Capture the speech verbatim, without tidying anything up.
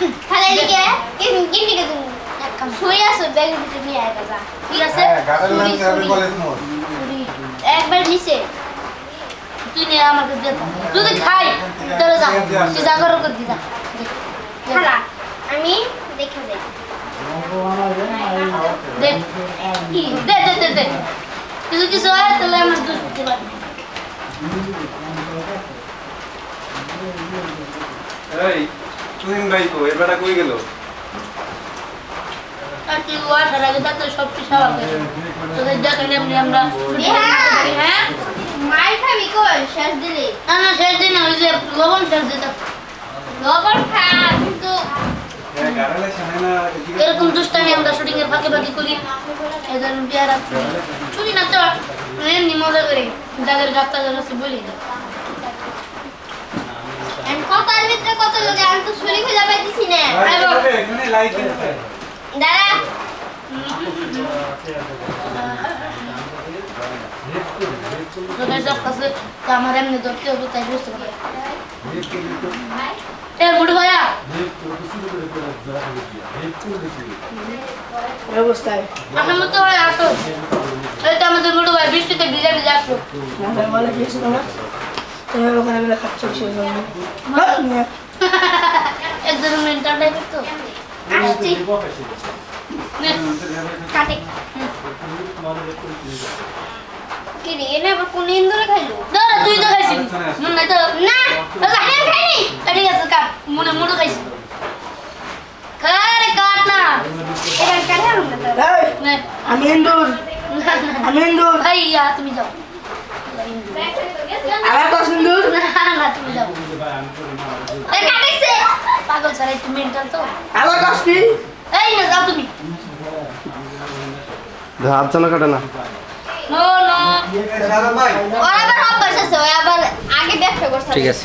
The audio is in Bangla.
খালি লিখে কি কি লিখে তুমি এক কাম শুয়ে আসো ব্যাগের ভিতরে নিয়ে আয় যা ঠিক আছে গাড়ির নাম কি আমি বলে দিমু একবার নিচে তুই নিয়ে আমাকে দে তুই তো খাই চলে যা তুই যা করো কর দিদা খালা আমি দেখে দে দে দে দে দে দে কিছু কিছু হয় তাহলে আমার দুধ দিতে পারবি এই তুই ভাই তো এই বেটা কই গেল আর তুই ওয়ার আগে তো সব কিছু হবে তোদের দেখেন এমনি আমরা হ্যাঁ মাই খাবি কই শেষ দিলে না না শেষ দিন ওই যে লবণ শেষ দিতে লবণ খা কিন্তু এরকম দুষ্টামি আমরা শুটিং এর ফাঁকে ফাঁকে করি এদের বিয়ারা চুরি না তো এমনি মজা করে যাদের গাছটা যাচ্ছে বলি না এন্ড কত আর ভিতরে কত লোকে আমি তো শুলি খুঁজে পাইতেছি না এখানে লাইট আছে দাঁড়া তোদের সব কাছে আমার এমনি ধরতে হবে তাই বুঝতে পারি এ বুড়ি ভাইয়া অবস্থায় আপনার মতো হয় আসো এই তো আমাদের বুড়ি ভাই বৃষ্টিতে ভিজে ভিজে আসো না বলে কিছু না তুমি ওখানে গেলে খাচ্ছ সে একজন মেন্টাল টাইপের তো আসছি কাটে কি রে এনে আবার কোন ইন্দুরে খাইলো দাঁড়া তুই তো খাইছিস মন নাই তো না আমি খাইনি ঠিক আছে কাট মনে মুড়ো খাইছি খারে কাট না এটা কাটে আর না আমি ইন্দুর আমি ইন্দুর ভাইয়া তুমি যাও আবার কস ইন্দুর না না তুমি যাও এ কাটেছে পাগল ছাড়াই তুমি মেন্টাল তো আবার কস কি এই না যাও তুমি হাত জানা কাটে না নো নো সারা ভাই ওরা আবার অভ্যাস আছে ওই আবার আগে ব্যবসা করছে ঠিক আছে